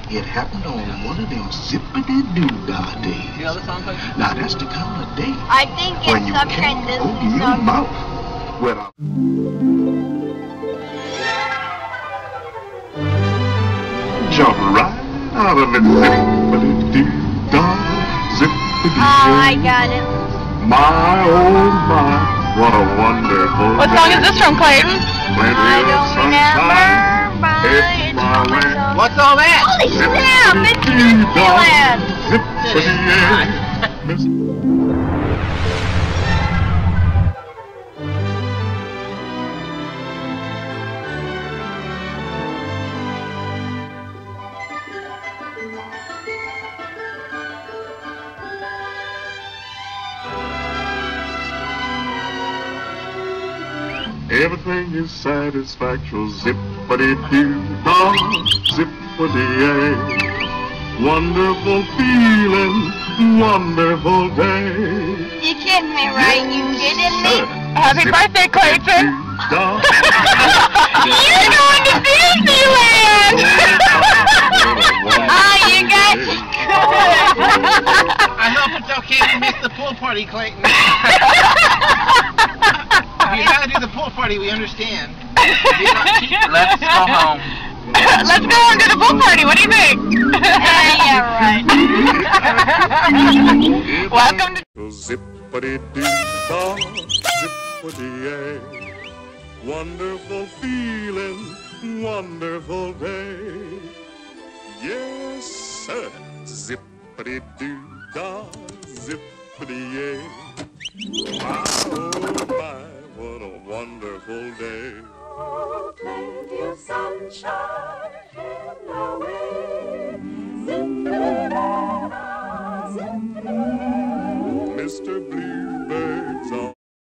It happened on one of them zippity-doo-dah days. You know the song, Clay? Now that's the kind of day I think when it's you some can't kind of open your song. mouth without jump right out of it. Zippity-doo-dah, zippity-doo. Oh, I got it. My oh my, what a wonderful What song is this from, Clayton? I don't remember, but it's from my song. What's all that? Holy snap! It's Disneyland! Everything is satisfactory, zippity-doo-dah, zippity-yay. Wonderful feeling, wonderful day. You kidding me, right? You kidding me? Happy birthday, Clayton! You're going to Disneyland! Oh, you guys are good! I hope it's okay to miss the pool party, Clayton. If you gotta do the pool party, we understand. Let's go home. Let's go and do the pool party. What do you think? Yeah, right. Welcome to Zippity-doo-dah, zippity-yay. Wonderful feeling, wonderful day. Yes, sir. Zippity-doo-dah, zippity-yay. My, oh my, what a wonderful day. Oh, plenty of sunshine in the way. Zippity-doo-dah, zippity-yay. Mr. Bluebird's on.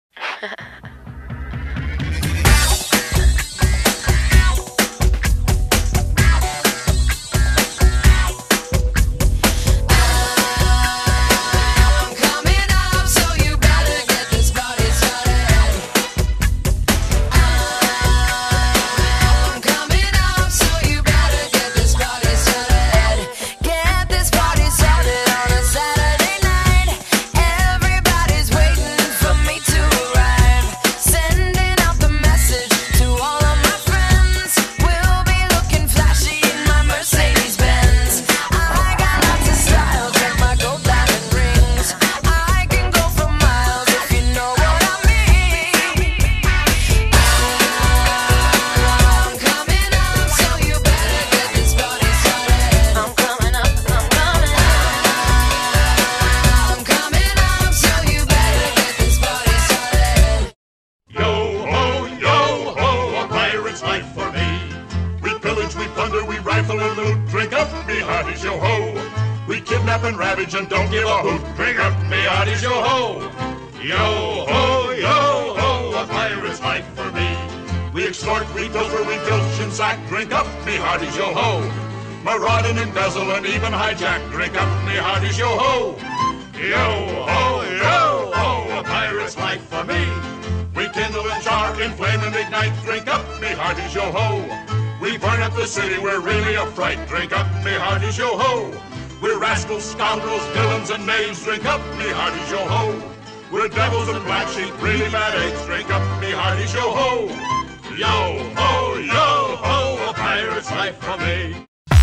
We kidnap and ravage and don't give a hoot. Drink up, me hearties, yo-ho! Yo-ho, yo-ho, a pirate's life for me. We extort, we pilfer, we filch and sack. Drink up, me hearties, yo-ho! Maraud and embezzle and even hijack. Drink up, me hearties, yo-ho! Yo-ho, yo-ho, a pirate's life for me. We kindle and char, inflame and ignite. Drink up, me hearties, yo-ho! We burn up the city, we're really a fright. Drink up, me hearties, yo-ho! We're rascals, scoundrels, villains, and knaves. Drink up, me hearties, yo-ho! We're devils and black sheep, really bad eggs. Drink up, me hearties, yo-ho! Yo-ho, yo-ho, a pirate's life for me.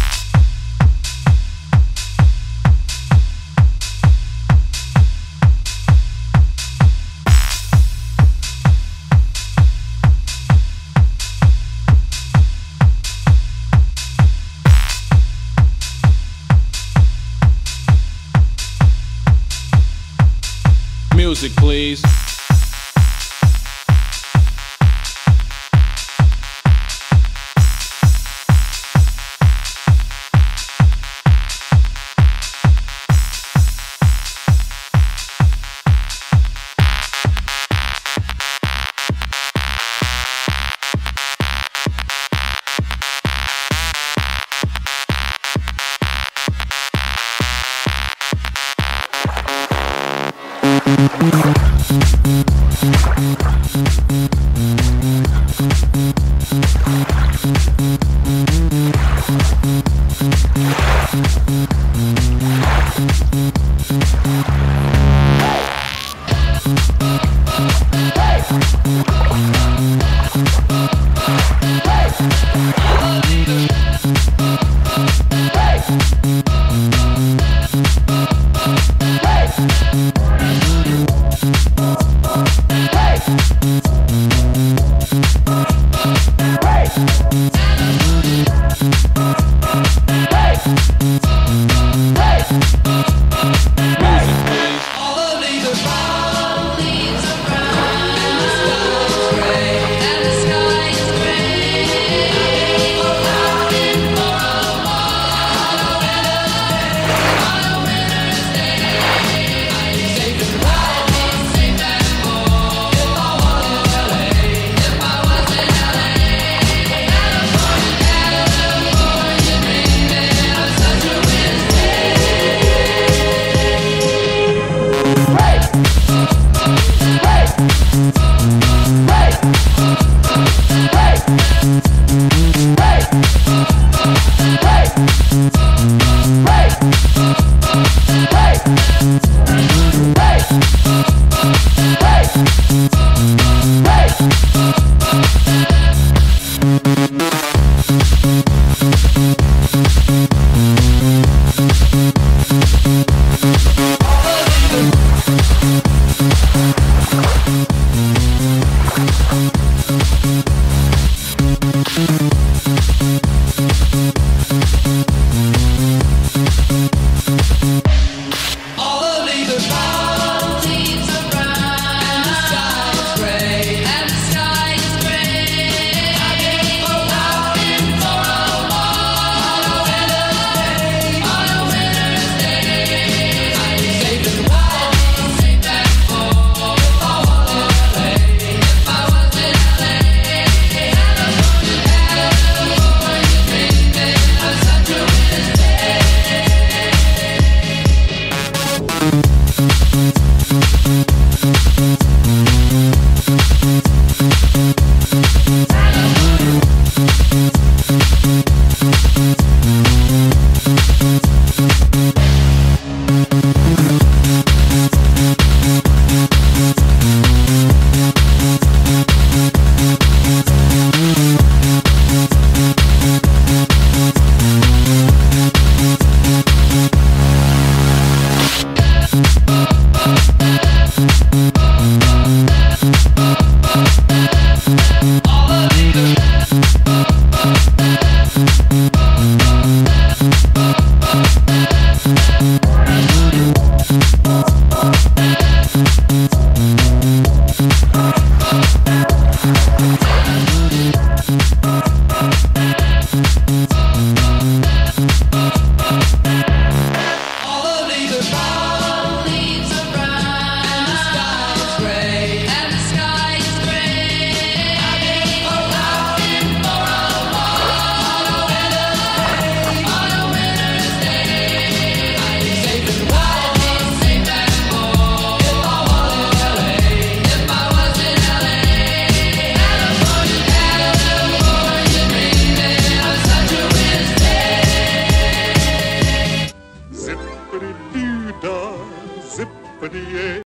Music, please.